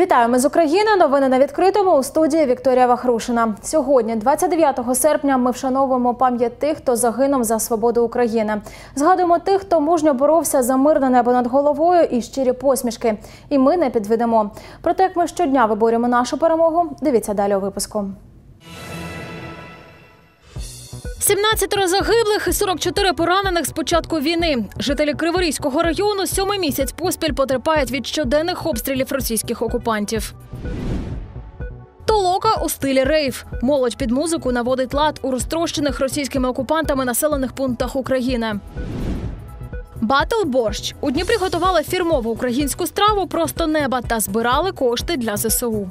Вітаємо з України. Новини на відкритому. У студії Вікторія Вахрушина. Сьогодні, 29 серпня, ми вшановуємо пам'ять тих, хто загинув за свободу України. Згадуємо тих, хто мужньо боровся за мирне небо над головою і щирі посмішки. І ми не підведемо. Про те, як ми щодня виборюємо нашу перемогу, дивіться далі у випуску. 17 загиблих і 44 поранених з початку війни. Жителі Криворізького району 7-й місяць поспіль потерпають від щоденних обстрілів російських окупантів. Толока у стилі рейв. Молодь під музику наводить лад у розтрощених російськими окупантами населених пунктах України. Батл-борщ. У Дніпрі готували фірмову українську страву «Просто неба» та збирали кошти для ЗСУ.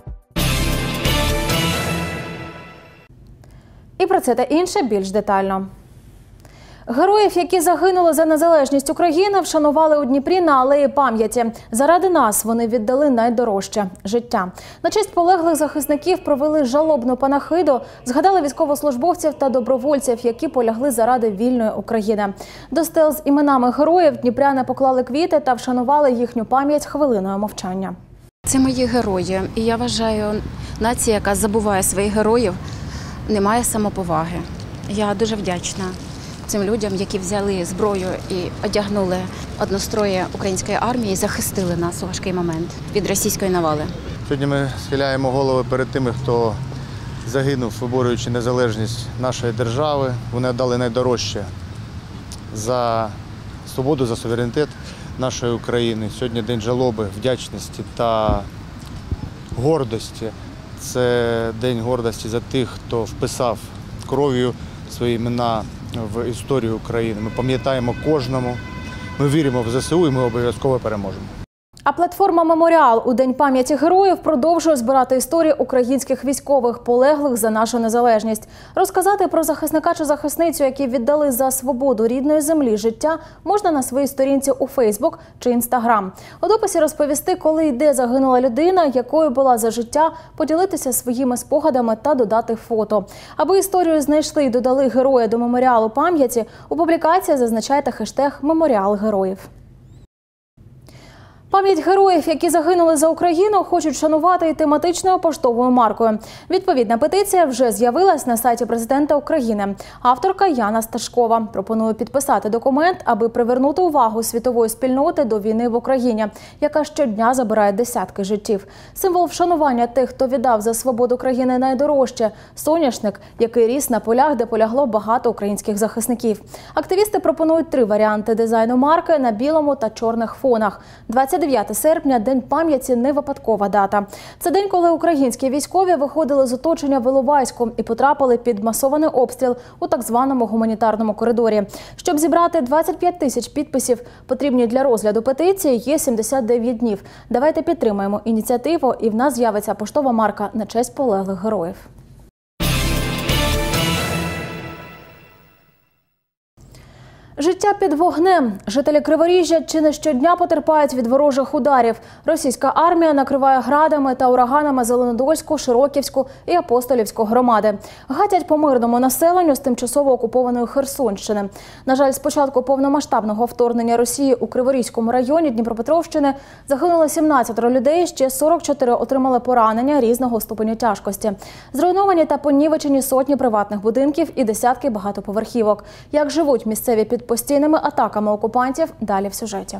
І про це та інше більш детально. Героїв, які загинули за незалежність України, вшанували у Дніпрі на Алеї Пам'яті. Заради нас вони віддали найдорожче – життя. На честь полеглих захисників провели жалобну панахиду, згадали військовослужбовців та добровольців, які полягли заради вільної України. До стел з іменами героїв дніпряни поклали квіти та вшанували їхню пам'ять хвилиною мовчання. Це мої герої. І я вважаю, нація, яка забуває своїх героїв, не має самоповаги. Я дуже вдячна цим людям, які взяли зброю і одягнули однострої української армії і захистили нас у важкий момент від російської навали. Сьогодні ми схиляємо голови перед тими, хто загинув, виборюючи незалежність нашої держави. Вони дали найдорожче за свободу, за суверенітет нашої України. Сьогодні день жалоби, вдячності та гордості. Це день гордості за тих, хто вписав кров'ю свої імена в історію України. Ми пам'ятаємо кожному, ми віримо в ЗСУ і ми обов'язково переможемо. А платформа «Меморіал» у День пам'яті героїв продовжує збирати історії українських військових, полеглих за нашу незалежність. Розказати про захисника чи захисницю, які віддали за свободу рідної землі життя, можна на своїй сторінці у Фейсбук чи Інстаграм. У дописі розповісти, коли і де загинула людина, якою була за життя, поділитися своїми спогадами та додати фото. Аби історію знайшли і додали героя до «Меморіалу пам'яті», у публікації зазначайте хештег «Меморіал героїв». Пам'ять героїв, які загинули за Україну, хочуть шанувати і тематичною поштовою маркою. Відповідна петиція вже з'явилась на сайті президента України. Авторка Яна Сташкова пропонує підписати документ, аби привернути увагу світової спільноти до війни в Україні, яка щодня забирає десятки життів. Символ вшанування тих, хто віддав за свободу країни найдорожче – соняшник, який ріс на полях, де полягло багато українських захисників. Активісти пропонують 3 варіанти дизайну марки на білому та чорних фонах. 29 серпня – День пам'яті – не випадкова дата. Це день, коли українські військові виходили з оточення в Іловайську і потрапили під масований обстріл у так званому гуманітарному коридорі. Щоб зібрати 25 тисяч підписів, потрібні для розгляду петиції, є 79 днів. Давайте підтримаємо ініціативу, і в нас з'явиться поштова марка на честь полеглих героїв. Життя під вогнем. Жителі Криворіжжя чи не щодня потерпають від ворожих ударів. Російська армія накриває градами та ураганами Зеленодольську, Широківську і Апостолівську громади. Гатять по мирному населенню з тимчасово окупованої Херсонщини. На жаль, з початку повномасштабного вторгнення Росії у Криворізькому районі Дніпропетровщини загинуло 17 людей, ще 44 отримали поранення різного ступеню тяжкості. Зруйновані та понівечені сотні приватних будинків і десятки багатоповерхівок. Як живуть місцеві під постійними атаками окупантів, далі в сюжеті.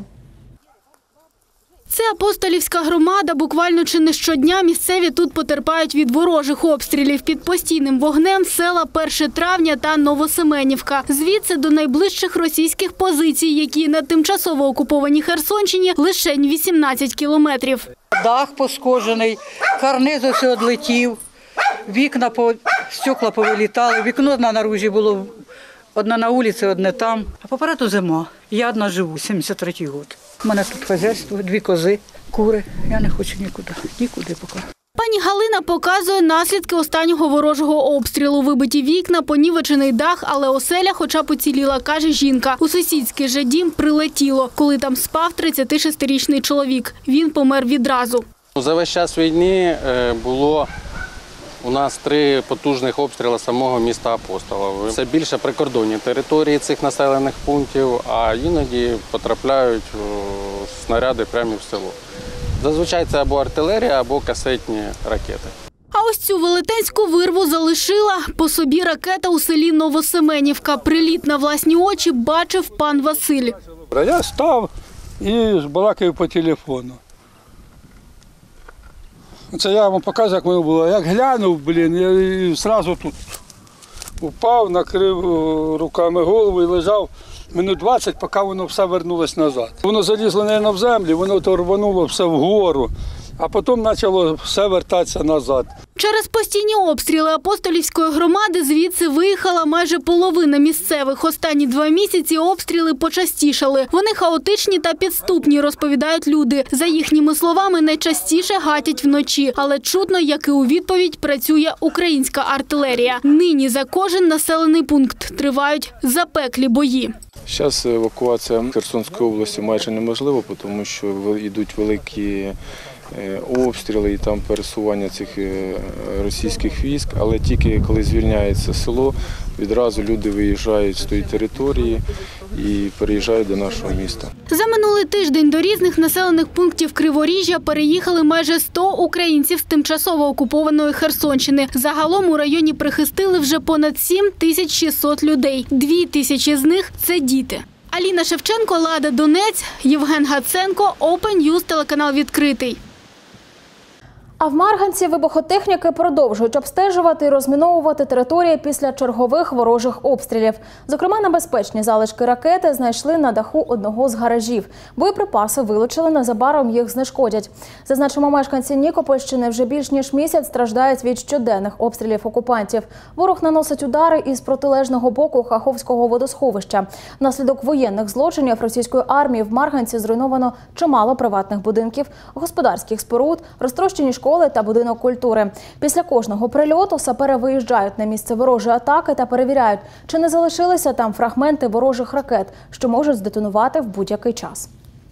Це Апостолівська громада. Буквально чи не щодня місцеві тут потерпають від ворожих обстрілів. Під постійним вогнем села 1 травня та Новосеменівка. Звідси до найближчих російських позицій, які на тимчасово окупованій Херсонщині лишень 18 кілометрів. Дах пошкоджений, карниз ось відлетів, вікна, стекла повилітали, вікно на наружі було. Одна на вулиці, одне там. А попереду зима. Я одна живу, 73-й год. У мене тут хазяйство, 2 кози, кури. Я не хочу нікуди поки. Пані Галина показує наслідки останнього ворожого обстрілу. Вибиті вікна, понівечений дах, але оселя хоча б уціліла, каже жінка. У сусідський же дім прилетіло, коли там спав 36-річний чоловік. Він помер відразу. За весь час війни було у нас 3 потужних обстріли самого міста Апостолова. Це більше прикордонні території цих населених пунктів, а іноді потрапляють снаряди прямо в село. Зазвичай це або артилерія, або касетні ракети. А ось цю велетенську вирву залишила по собі ракета у селі Новосеменівка. Приліт на власні очі бачив пан Василь. Я став і балакаю по телефону. Це я вам показую, як воно було. Як глянув, я і одразу тут упав, накрив руками голову і лежав минут 20, поки воно все вернулося назад. Воно залізло, мабуть, в землю, воно то рвануло все вгору, а потім почало все вертатися назад. Через постійні обстріли Апостолівської громади звідси виїхала майже половина місцевих. Останні 2 місяці обстріли почастішали. Вони хаотичні та підступні, розповідають люди. За їхніми словами, найчастіше гатять вночі. Але чутно, як і у відповідь, працює українська артилерія. Нині за кожен населений пункт тривають запеклі бої. Зараз евакуація Херсонської області майже неможлива, тому що йдуть великі обстріли і там пересування цих російських військ, але тільки коли звільняється село, відразу люди виїжджають з тої території і переїжджають до нашого міста. За минулий тиждень до різних населених пунктів Криворіжжя переїхали майже 100 українців з тимчасово окупованої Херсонщини. Загалом у районі прихистили вже понад 7600 людей. 2000 з них – це діти. Аліна Шевченко, Лада Донець, Євген Гаценко, Open News, телеканал «Відкритий». А в Марганці вибухотехніки продовжують обстежувати і розміновувати території після чергових ворожих обстрілів. Зокрема, небезпечні залишки ракети знайшли на даху одного з гаражів. Боєприпаси вилучили, незабаром їх знешкодять. Зазначимо, мешканці Нікопольщини вже більш ніж місяць страждають від щоденних обстрілів окупантів. Ворог наносить удари із протилежного боку Каховського водосховища. Внаслідок воєнних злочинів російської армії в Марганці зруйновано чимало приватних будинків, господарських споруд, розтрощені школи та будинок культури. Після кожного прильоту сапери виїжджають на місце ворожої атаки та перевіряють, чи не залишилися там фрагменти ворожих ракет, що можуть здетонувати в будь-який час.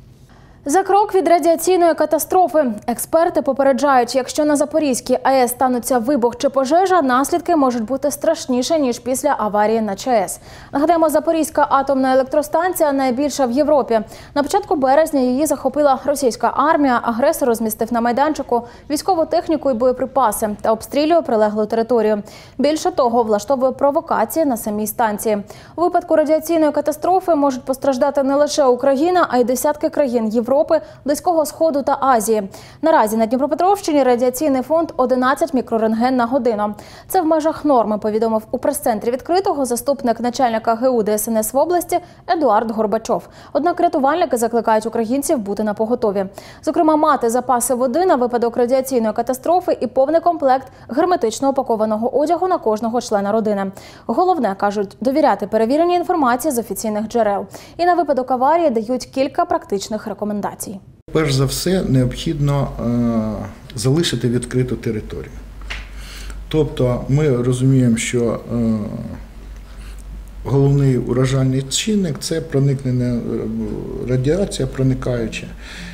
За крок від радіаційної катастрофи. Експерти попереджають, якщо на Запорізькій АЕС стануться вибух чи пожежа, наслідки можуть бути страшніші, ніж після аварії на ЧАЕС. Нагадаємо, Запорізька атомна електростанція найбільша в Європі. На початку березня її захопила російська армія, агресор розмістив на майданчику військову техніку і боєприпаси та обстрілює прилеглу територію. Більше того, влаштовує провокації на самій станції. У випадку радіаційної катастрофи можуть постраждати не лише Україна, а й десятки країн Європи, Близького Сходу та Азії. Наразі на Дніпропетровщині радіаційний фонд 11 мікрорентген на годину. Це в межах норми, повідомив у прес-центрі «Відкритого» заступник начальника ГУ ДСНС в області Едуард Горбачов. Однак рятувальники закликають українців бути напоготові. Зокрема, мати запаси води на випадок радіаційної катастрофи і повний комплект герметично упакованого одягу на кожного члена родини. Головне, кажуть, довіряти перевіреній інформації з офіційних джерел. І на випадок аварії дають кілька практичних рекомендацій. Перш за все, необхідно залишити відкриту територію. Тобто ми розуміємо, що головний уражальний чинник – це проникнення, радіація проникаюча.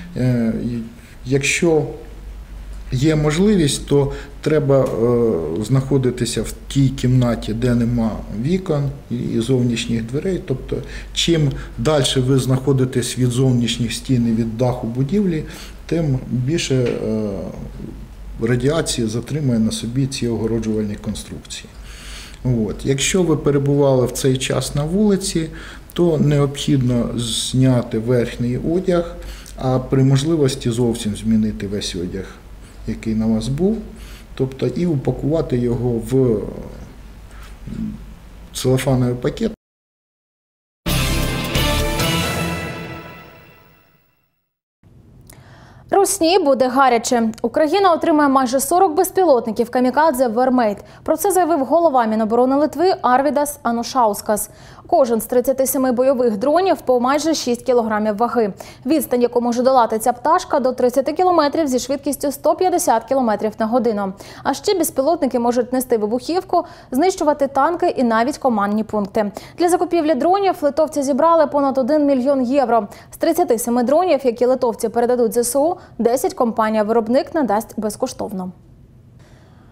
Якщо є можливість, то треба знаходитися в тій кімнаті, де нема вікон і зовнішніх дверей. Тобто, чим далі ви знаходитесь від зовнішніх стін і від даху будівлі, тим більше радіації затримує на собі ці огороджувальні конструкції. Якщо ви перебували в цей час на вулиці, то необхідно зняти верхній одяг, а при можливості зовсім змінити весь одяг, який на вас був, тобто і упакувати його в целофановий пакет. Русні буде гаряче. Україна отримає майже 40 безпілотників камікадзе «Вермейт». Про це заявив голова Міноборони Литви Арвідас Анушаускас. Кожен з 37 бойових дронів по майже 6 кілограмів ваги. Відстань, яку може долати ця пташка, до 30 кілометрів зі швидкістю 150 кілометрів на годину. А ще безпілотники можуть нести вибухівку, знищувати танки і навіть командні пункти. Для закупівлі дронів литовці зібрали понад 1 мільйон євро. З 37 дронів, які литовці передадуть ЗСУ, 10 компанія-виробник надасть безкоштовно.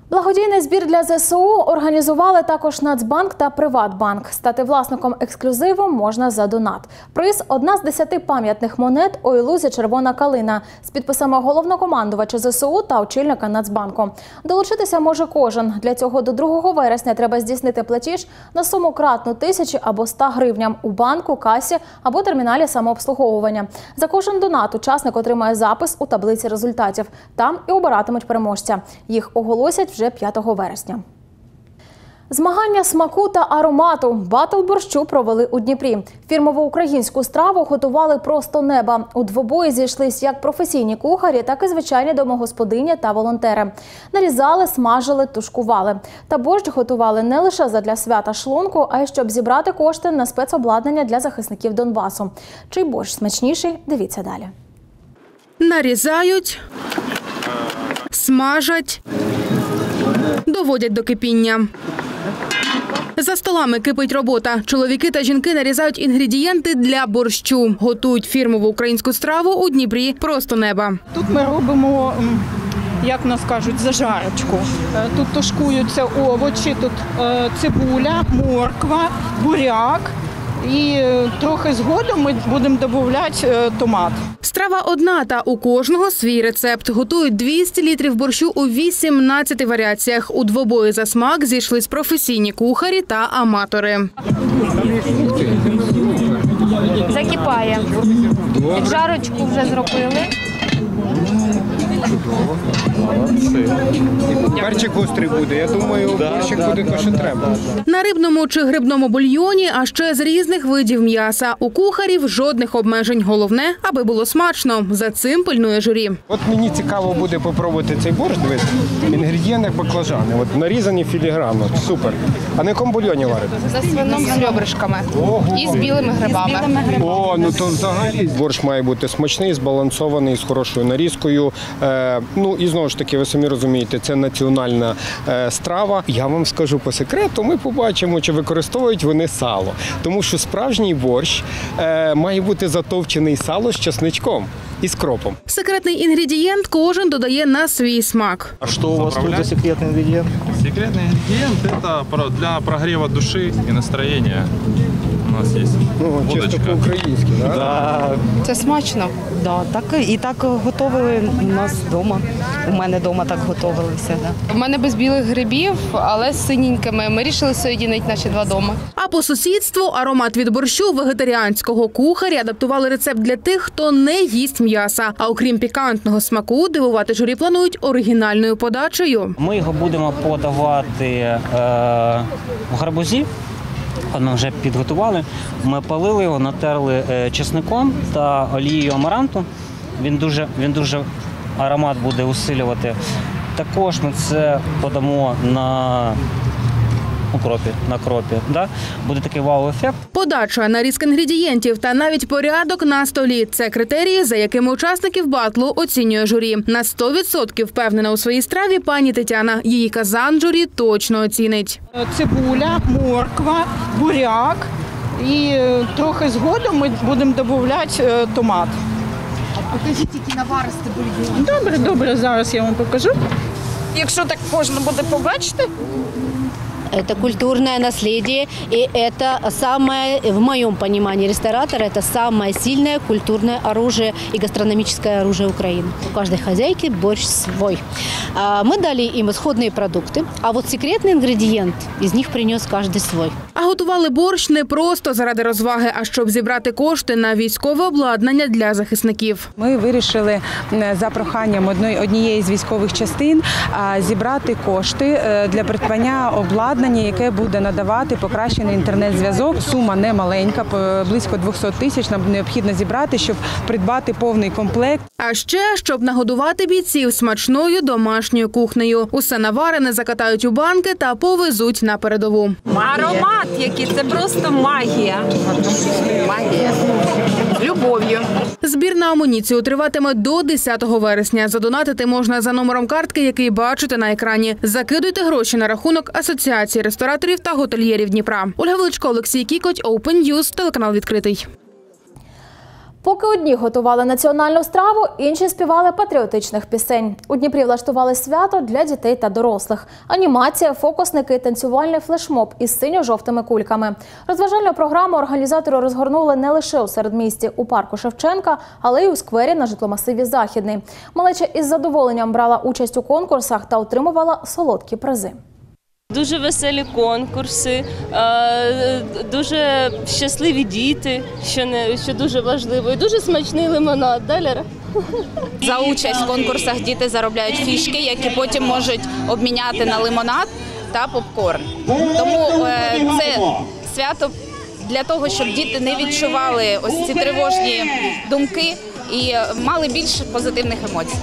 Благодійний збір для ЗСУ організували також Нацбанк та Приватбанк. Стати власником ексклюзиву можна за донат. Приз – 1 з 10 пам'ятних монет у ілузі «Червона калина» з підписами головнокомандувача ЗСУ та очільника Нацбанку. Долучитися може кожен. Для цього до 2 вересня треба здійснити платіж на суму кратну 1000 або 100 гривням у банку, касі або терміналі самообслуговування. За кожен донат учасник отримає запис у таблиці результатів. Там і обиратимуть переможця. Їх оголосять вже 5 вересня. Змагання смаку та аромату. Батл борщу провели у Дніпрі. Фірмову українську страву готували просто неба. У двобої зійшлись як професійні кухарі, так і звичайні домогосподині та волонтери. Нарізали, смажили, тушкували. Та борщ готували не лише задля свята шлунку, а й щоб зібрати кошти на спецобладнання для захисників Донбасу. Чий борщ смачніший? Дивіться далі. Нарізають, смажать, доводять до кипіння. За столами кипить робота. Чоловіки та жінки нарізають інгредієнти для борщу. Готують фірмову українську страву у Дніпрі просто неба. Тут ми робимо, як нас кажуть, зажарочку. Тут тушкуються овочі, тут цибуля, морква, буряк. І трохи згодом ми будемо додавати томат. Страва одна, та у кожного свій рецепт. Готують 200 літрів борщу у 18 варіаціях. У двобої за смак зійшлись професійні кухарі та аматори. Закипає. Піджарочку вже зробили. Перчик гострий буде, я думаю, борщик буде те, що треба. На рибному чи грибному бульйоні, а ще з різних видів м'яса. У кухарів жодних обмежень. Головне, аби було смачно. За цим пильнує журі. От мені цікаво буде попробувати цей борщ, дивись, інгредієнти баклажани. От нарізані філігранно, супер. А на якому бульйоні варите? За свином з ребришками і з білими грибами. О, ну то взагалі борщ має бути смачний, збалансований, з хорошою нарізкою. Ну і знову ж таки, ви самі розумієте, це національна страва. Я вам скажу по секрету, ми побачимо, чи використовують вони сало. Тому що справжній борщ має бути затовчений сало з чесничком і з кропом. Секретний інгредієнт кожен додає на свій смак. А що у вас тут за секретний інгредієнт? Секретний інгредієнт – це для прогріву душі і настроєння. У нас є водочка. Чисто по-українськи, так? Да. Це смачно. Да, так і так готували у нас вдома. У мене вдома так готувалися. Да. У мене без білих грибів, але з синенькими. Ми вирішили соєдинити наші два дома. А по сусідству аромат від борщу вегетаріанського кухарі адаптували рецепт для тих, хто не їсть м'яса. А окрім пікантного смаку, дивувати журі планують оригінальною подачею. Ми його будемо подавати в гарбузі. Ми вже підготували. Ми полили його, натерли чесником та олією амаранту. Він дуже аромат буде усилювати. Також ми це подамо на кропі. Да? Буде такий вау-ефект. Подача, нарізка інгредієнтів та навіть порядок на столі – це критерії, за якими учасників батлу оцінює журі. На 100% впевнена у своїй страві пані Тетяна. Її казан журі точно оцінить. Цибуля, морква, буряк і трохи згодом ми будемо додавати томат. Покажіть, які наваристи бульйон. Добре, зараз я вам покажу. Якщо так можна буде побачити. Это культурное наследие, и это самое, в моем понимании ресторатора, это самое сильное культурное оружие и гастрономическое оружие Украины. У каждой хозяйки борщ свой. Мы дали им исходные продукты, а вот секретный ингредиент из них принес каждый свой. А готували борщ не просто заради розваги, а щоб зібрати кошти на військове обладнання для захисників. Ми вирішили за проханням однієї з військових частин зібрати кошти для придбання обладнання, яке буде надавати покращений інтернет-зв'язок. Сума не маленька, близько 200 тисяч нам необхідно зібрати, щоб придбати повний комплект. А ще, щоб нагодувати бійців смачною домашньою кухнею. Усе наварене закатають у банки та повезуть на передову. Аромат, який це просто магія. Магія. З любов'ю. Збір на амуніцію триватиме до 10 вересня. Задонатити можна за номером картки, який бачите на екрані. Закидуйте гроші на рахунок Асоціації рестораторів та готельєрів Дніпра. Ольга Величко, Олексій Кікоть, Open News, телеканал «Відкритий». Поки одні готували національну страву, інші співали патріотичних пісень. У Дніпрі влаштували свято для дітей та дорослих. Анімація, фокусники, танцювальний флешмоб із синьо-жовтими кульками. Розважальну програму організатори розгорнули не лише у середмісті у парку Шевченка, але й у сквері на житломасиві Західний. Малеча із задоволенням брала участь у конкурсах та отримувала солодкі призи. Дуже веселі конкурси, дуже щасливі діти, що дуже важливо, і дуже смачний лимонад. Да, Лера? За участь в конкурсах діти заробляють фішки, які потім можуть обміняти на лимонад та попкорн. Тому це свято для того, щоб діти не відчували ось ці тривожні думки і мали більше позитивних емоцій.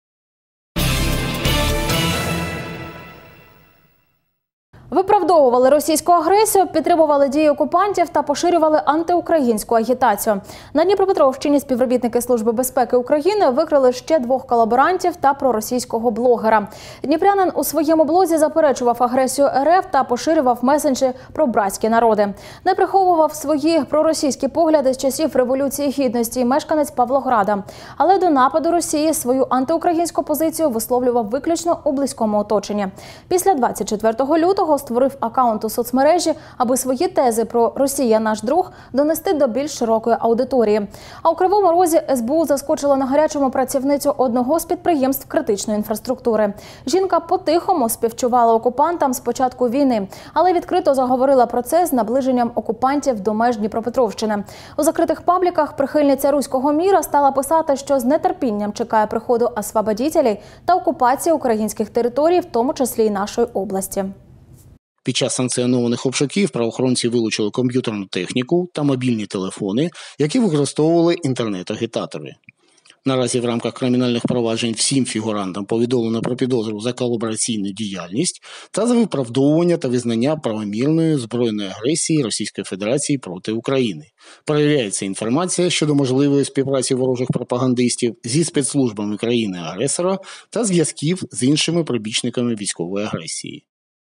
Виправдовували російську агресію, підтримували дії окупантів та поширювали антиукраїнську агітацію. На Дніпропетровщині співробітники Служби безпеки України викрили ще 2 колаборантів та проросійського блогера. Дніпрянин у своєму блозі заперечував агресію РФ та поширював меседжі про братські народи. Не приховував свої проросійські погляди з часів Революції Гідності і мешканець Павлограда. Але до нападу Росії свою антиукраїнську позицію висловлював виключно у близькому оточенні. Після 24 лютого створив акаунт у соцмережі, аби свої тези про «Росія – наш друг» донести до більш широкої аудиторії. А у Кривому Розі СБУ заскочила на гарячому працівницю одного з підприємств критичної інфраструктури. Жінка по-тихому співчувала окупантам з початку війни, але відкрито заговорила про це з наближенням окупантів до меж Дніпропетровщини. У закритих пабліках прихильниця руського міра стала писати, що з нетерпінням чекає приходу освободітелів та окупації українських територій, в тому числі й нашої області. Під час санкціонованих обшуків правоохоронці вилучили комп'ютерну техніку та мобільні телефони, які використовували інтернет-агітатори. Наразі в рамках кримінальних проваджень всім фігурантам повідомлено про підозру за колабораційну діяльність та за виправдовування та визнання правомірної збройної агресії Російської Федерації проти України. Перевіряється інформація щодо можливої співпраці ворожих пропагандистів зі спецслужбами країни-агресора та зв'язків з іншими прибічниками військової агресії.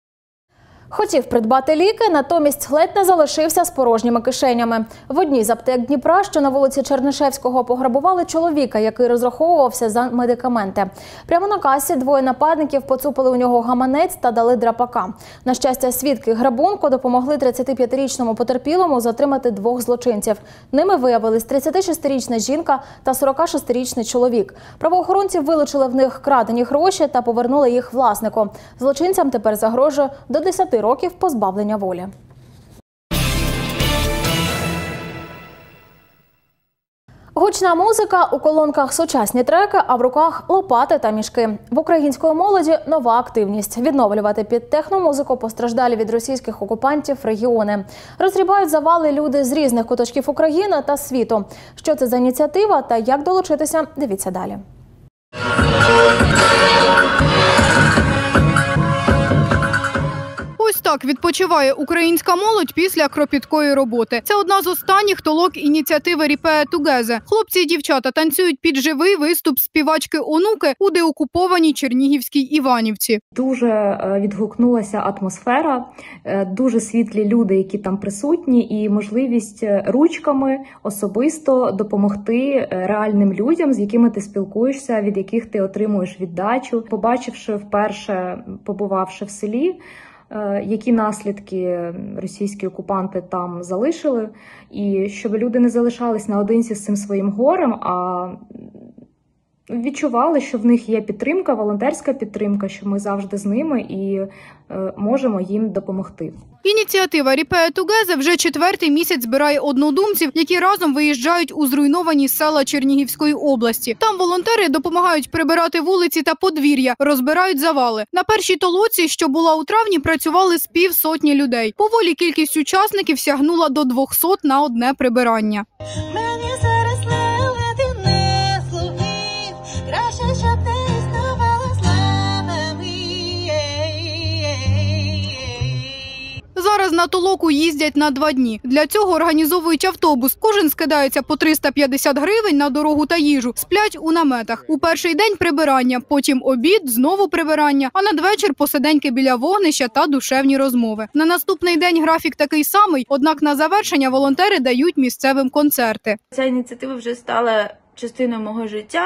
Хотів придбати ліки, натомість ледь не залишився з порожніми кишенями. В одній з аптек Дніпра, що на вулиці Чернишевського, пограбували чоловіка, який розраховувався за медикаменти. Прямо на касі 2 нападників поцупили у нього гаманець та дали драпака. На щастя, свідки грабунку допомогли 35-річному потерпілому затримати 2 злочинців. Ними виявились 36-річна жінка та 46-річний чоловік. Правоохоронці вилучили в них крадені гроші та повернули їх власнику. Злочинцям тепер загрожує до 10 років позбавлення волі. Гучна музика, у колонках сучасні треки, а в руках лопати та мішки. В української молоді нова активність – відновлювати під техномузику постраждалі від російських окупантів регіони. Розгрібають завали люди з різних куточків України та світу. Що це за ініціатива та як долучитися – дивіться далі. Ось так відпочиває українська молодь після кропіткої роботи. Це одна з останніх толок ініціативи «Repair Together». Хлопці і дівчата танцюють під живий виступ співачки Онуки у деокупованій Чернігівській Іванівці. Дуже відгукнулася атмосфера, дуже світлі люди, які там присутні, і можливість ручками особисто допомогти реальним людям, з якими ти спілкуєшся, від яких ти отримуєш віддачу. Побачивши вперше, побувавши в селі, які наслідки російські окупанти там залишили, і щоб люди не залишались наодинці з цим своїм горем, а відчували, що в них є підтримка, волонтерська підтримка, що ми завжди з ними і можемо їм допомогти. Ініціатива «Repair Together» вже 4-й місяць збирає однодумців, які разом виїжджають у зруйновані села Чернігівської області. Там волонтери допомагають прибирати вулиці та подвір'я, розбирають завали. На першій толоці, що була у травні, працювали з 50 людей. Поволі кількість учасників сягнула до 200 на одне прибирання. За Зараз на толоку їздять на 2 дні. Для цього організовують автобус. Кожен скидається по 350 гривень на дорогу та їжу. Сплять у наметах. У перший день прибирання, потім обід, знову прибирання, а надвечір посиденьки біля вогнища та душевні розмови. На наступний день графік такий самий, однак на завершення волонтери дають місцевим концерти. Ця ініціатива вже стала частиною мого життя.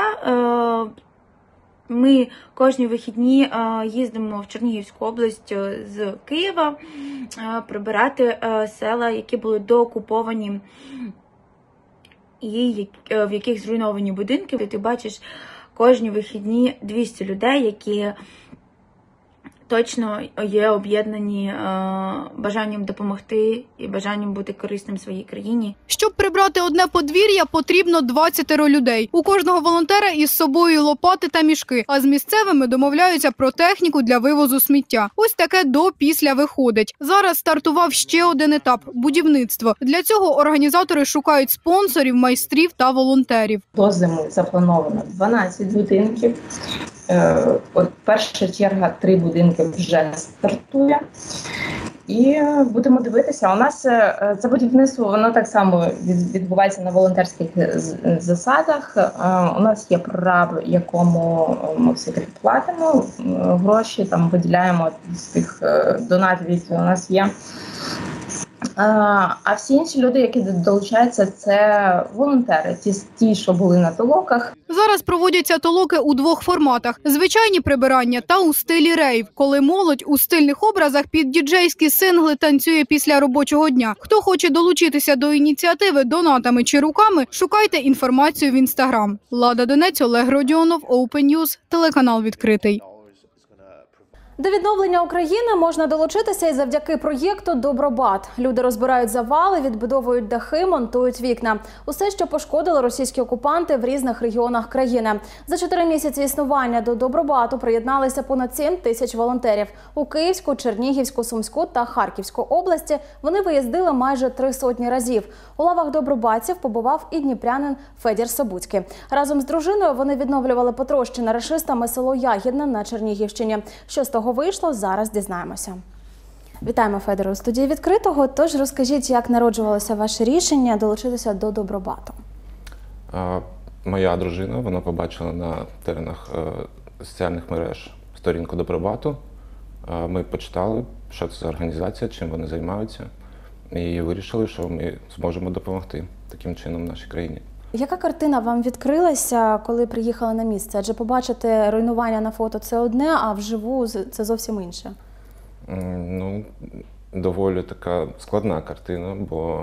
Ми кожні вихідні їздимо в Чернігівську область з Києва прибирати села, які були доокуповані і в яких зруйновані будинки. Ти бачиш кожні вихідні 200 людей, які точно є об'єднані бажанням допомогти і бажанням бути корисним своїй країні. Щоб прибрати одне подвір'я, потрібно 20 людей. У кожного волонтера із собою лопати та мішки, а з місцевими домовляються про техніку для вивозу сміття. Ось таке до-після виходить. Зараз стартував ще один етап – будівництво. Для цього організатори шукають спонсорів, майстрів та волонтерів. До зими заплановано 12 будинків. Перша черга 3 будинки вже стартує. І будемо дивитися. У нас це будівництво, воно так само відбувається на волонтерських засадах. У нас є прораб, якому ми всі платимо гроші, там виділяємо з тих донатів, які у нас є. А всі інші люди, які долучаються, це волонтери, ті, що були на толоках. Зараз проводяться толоки у 2 форматах – звичайні прибирання та у стилі рейв, коли молодь у стильних образах під діджейські сингли танцює після робочого дня. Хто хоче долучитися до ініціативи донатами чи руками, шукайте інформацію в Інстаграм. Лада Донець, Олег Родіонов, Open News, телеканал «Відкритий». До відновлення України можна долучитися і завдяки проєкту «Добробат». Люди розбирають завали, відбудовують дахи, монтують вікна. Усе, що пошкодили російські окупанти в різних регіонах країни. За 4 місяці існування до «Добробату» приєдналися понад 7 тисяч волонтерів. У Київську, Чернігівську, Сумську та Харківську області вони виїздили майже 300 разів. У лавах добробатців побував і дніпрянин Федір Собуцький. Разом з дружиною вони відновлювали потрощене рашистами село Ягідне на Чернігівщині. Що з того вийшло, зараз дізнаємося. Вітаємо, Федоре, у студії «Відкритого». Тож розкажіть, як народжувалося ваше рішення долучитися до «Добробату»? Моя дружина, вона побачила на теренах соціальних мереж сторінку «Добробату». Ми почитали, що це за організація, чим вони займаються, і вирішили, що ми зможемо допомогти таким чином нашій країні. Яка картина вам відкрилася, коли приїхали на місце? Адже побачити руйнування на фото – це одне, а вживу – це зовсім інше. Ну, доволі така складна картина, бо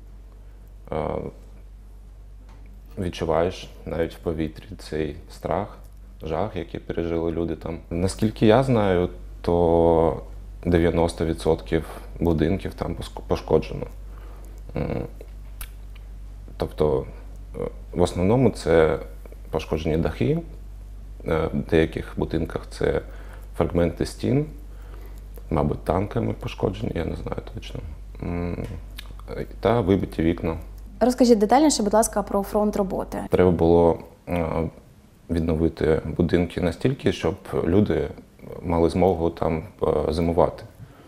відчуваєш навіть в повітрі цей страх, жах, який пережили люди там. Наскільки я знаю, то 90% будинків там пошкоджено. Тобто, в основному це пошкоджені дахи, в деяких будинках це фрагменти стін, мабуть, танками пошкоджені, я не знаю точно, та вибиті вікна. Розкажіть детальніше, будь ласка, про фронт роботи. Треба було відновити будинки настільки, щоб люди мали змогу там зимувати.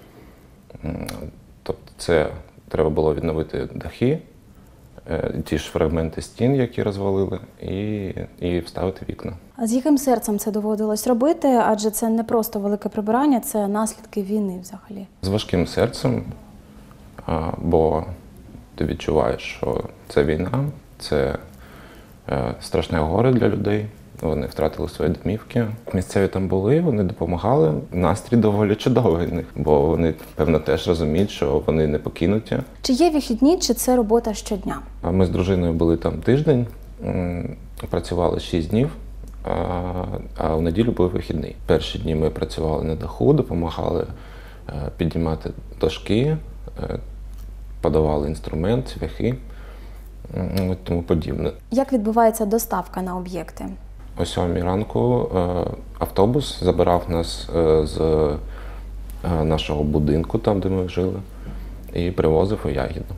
Тобто це треба було відновити дахи, ті ж фрагменти стін, які розвалили, і вставити вікна. А з яким серцем це доводилось робити? Адже це не просто велике прибирання, це наслідки війни взагалі. З важким серцем, бо ти відчуваєш, що це війна, це страшне горе для людей. Вони втратили свої домівки. Місцеві там були, вони допомагали. Настрій доволі чудовий в них, бо вони, певно, теж розуміють, що вони не покинуті. Чи є вихідні, чи це робота щодня? Ми з дружиною були там тиждень, працювали 6 днів, а в неділю був вихідний. Перші дні ми працювали на даху, допомагали піднімати дошки, подавали інструмент, цвяхи і тому подібне. Як відбувається доставка на об'єкти? О 7 ранку автобус забирав нас з нашого будинку, там, де ми жили, і привозив у Ягідну.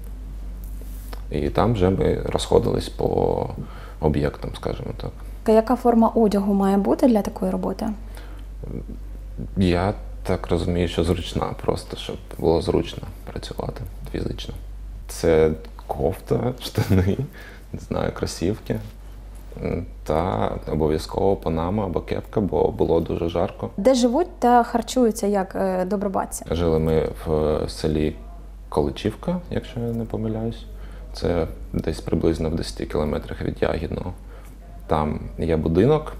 І там вже ми розходились по об'єктам, скажімо так. Яка форма одягу має бути для такої роботи? Я так розумію, що зручна, просто щоб було зручно працювати фізично. Це кофта, штани, не знаю, кросівки та обов'язково панама або кепка, бо було дуже жарко. Де живуть та харчуються як добробатці? Жили ми в селі Количівка, якщо я не помиляюсь. Це десь приблизно в 10 кілометрах від Ягідного. Там є будинок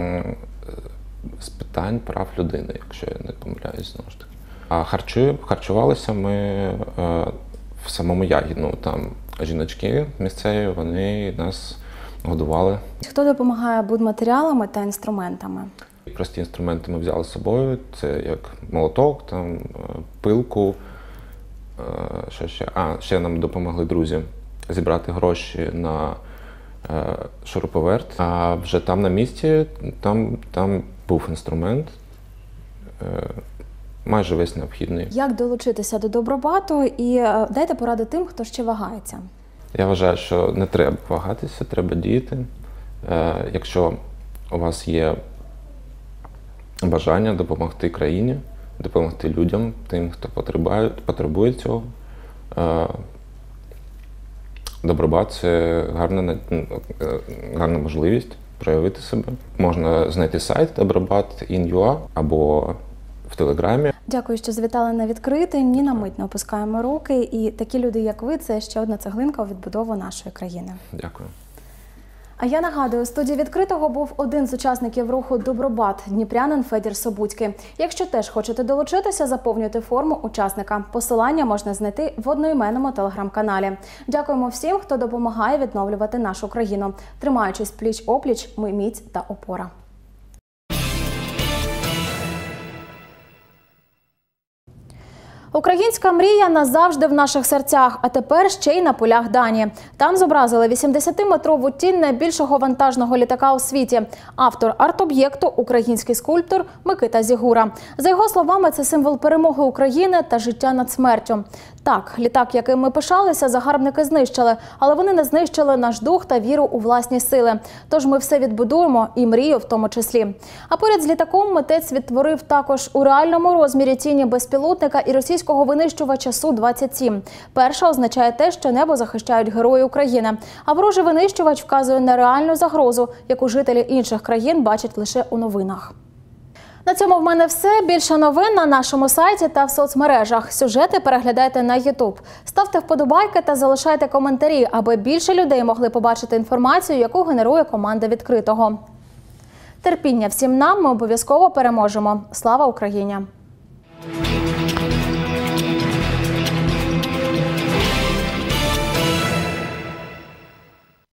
з питань прав людини, якщо я не помиляюсь, знову ж таки. А харчувалися ми в самому Ягідному. Там жіночки місцеві, вони нас годували. Хто допомагає будматеріалами та інструментами? Прості інструменти ми взяли з собою. Це як молоток, там, пилку. Що ще? Ще нам допомогли друзі зібрати гроші на шуруповерт. А вже там на місці, там був інструмент, майже весь необхідний. Як долучитися до добробату і дайте поради тим, хто ще вагається? Я вважаю, що не треба вагатися, треба діяти. Якщо у вас є бажання допомогти країні, допомогти людям, тим, хто потребує цього, Добробат – це гарна можливість проявити себе. Можна знайти сайт Добробат.in.ua або в Телеграмі. Дякую, що завітали на відкритий. Ні на мить не опускаємо руки. І такі люди, як ви, це ще одна цеглинка у відбудову нашої країни. Дякую. А я нагадую, у студії відкритого був один з учасників руху «Добробат» – дніпрянин Федір Собудький. Якщо теж хочете долучитися, заповнюйте форму учасника. Посилання можна знайти в одноіменному телеграм-каналі. Дякуємо всім, хто допомагає відновлювати нашу країну. Тримаючись пліч-опліч, ми міць та опора. Українська мрія назавжди в наших серцях, а тепер ще й на полях Данії. Там зобразили 80-метрову тінь найбільшого вантажного літака у світі. Автор арт-об'єкту – український скульптор Микита Зігура. За його словами, це символ перемоги України та життя над смертю. Так, літак, яким ми пишалися, загарбники знищили, але вони не знищили наш дух та віру у власні сили. Тож ми все відбудуємо, і мрію в тому числі. А поряд з літаком митець відтворив також у реальному розмірі тіні безпілотника і російського винищувача Су-27. Перша означає те, що небо захищають герої України, а ворожий винищувач вказує на реальну загрозу, яку жителі інших країн бачать лише у новинах. На цьому в мене все. Більше новин на нашому сайті та в соцмережах. Сюжети переглядайте на YouTube. Ставте вподобайки та залишайте коментарі, аби більше людей могли побачити інформацію, яку генерує команда відкритого. Терпіння всім нам, ми обов'язково переможемо. Слава Україні!